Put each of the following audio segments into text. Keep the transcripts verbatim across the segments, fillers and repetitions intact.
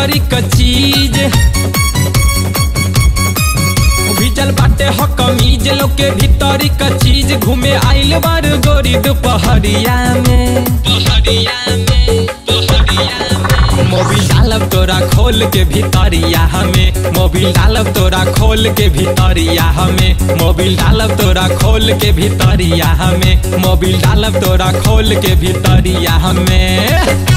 भीतरी का चीज भीजल बाटे हो कमीज लोग के भीतरी का चीज घूमे आइल बार गोरी दोपहरिया में दोपहरिया में दोपहरिया में मोबिल डालब तोरा खोल के भीतरिया हमें मोबिल डालब तोरा खोल के भीतरिया हमें मोबिल डालब तोरा खोल के भीतरिया हमें मोबिल डालब तोरा खोल के भीतरिया हमें।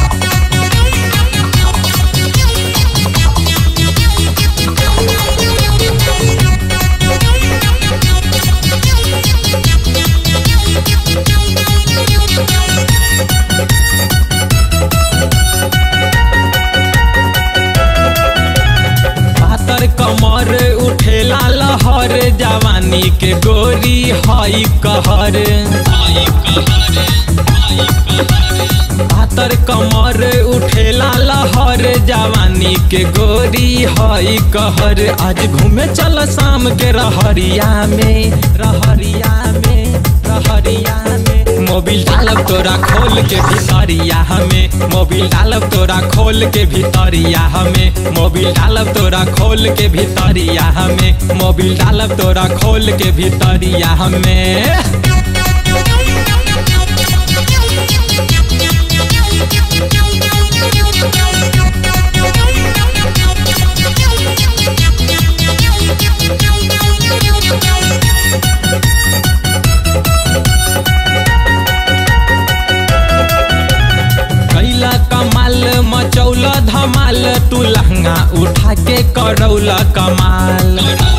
कमर उठेला लहर जवानी के गोरी हई कहर पातर कमर उठेला लहर जवानी के गोरी हई कहर आज घूमे चल शाम के रहरिया में रहरिया में रहरिया में मोबिल डालब तोरा खोल के भीतरिया हमें मोबिल डालब तोरा खोल के भीतरिया हमें मोबिल डालब तोरा खोल के भीतरिया हमें मोबिल डालब तोरा खोल के भीतरिया हमें। मचौला धमाल तू लहंगा उठा के करौला कमाल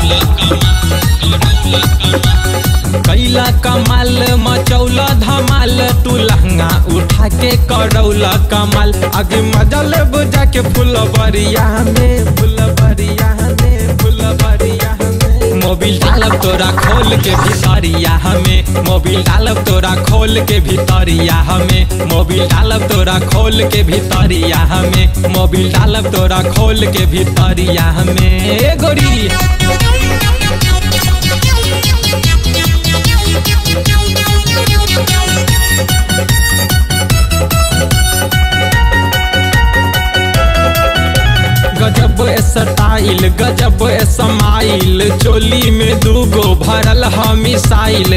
कैला कमाल मचौला धमाल तू लहंगा उठा के करौला कमाल आगे मजा ले बुझा के फुलबरिया में फुलबरिया में फुलबरिया में मोबिल डालब तोरा खोल के भीतरिया हमें मोबिल डालब तोरा खोल के भीतरिया हमें मोबिल डालब तोरा खोल के भीतरिया हमें मोबिल डालब तोरा खोल के भीतरिया हमें गोरी। गजब स्टाइल गजब समाइल चोली में दूगो भरल मिसाइल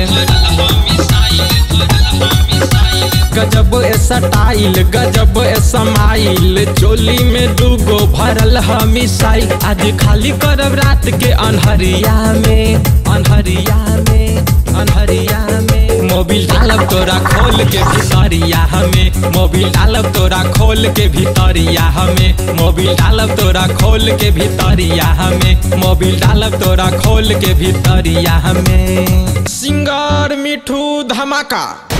गजब स्टाइल गजब समाइल चोली में दूगो भरल मिसाइल आज खाली करब रात के अनहरिया में अनहरिया में अनहरिया में मोबिल डालब तोरा खोल के भीतरिया हमें मोबिल डालब तोरा खोल के भीतरिया हमें मोबिल डालब तोरा खोल के भीतरिया हमें मोबिल डालब तोरा खोल के भीतरिया हमें। सिंगर मिठू धमाका।